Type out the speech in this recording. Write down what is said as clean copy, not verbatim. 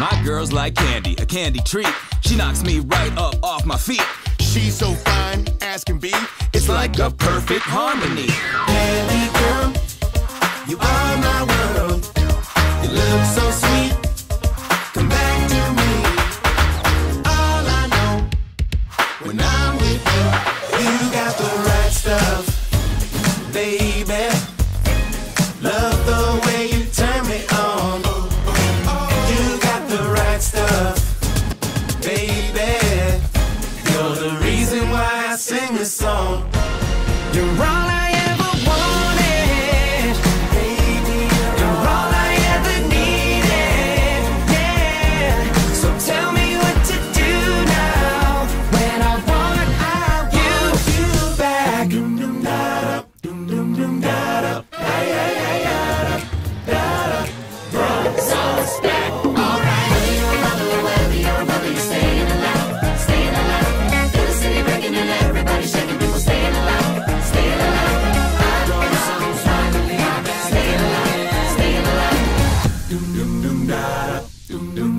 My girl's like candy, a candy treat. She knocks me right up off my feet. She's so fine as can be. It's like a perfect harmony. Candy girl, you are my world. You look so sweet. Come back to me. All I know when I'm with you, you got the right stuff, baby. Love the way you turn me on. You got the right stuff, baby. You're the reason why I sing this song. You're all I ever wanted, baby. You're all I ever needed, yeah. So tell me what to do now when I want you back. Doom doom da da, doom doom doom da da, ay ay ay da da. Brozone's back, alright. Whether you're a mother or whether you're a brother, you're staying alive, staying alive. Through the city breaking and everybody shaking, people staying alive, staying alive. Brozone's finally back, staying alive, staying alive. Doom doom doom da da, doom doom.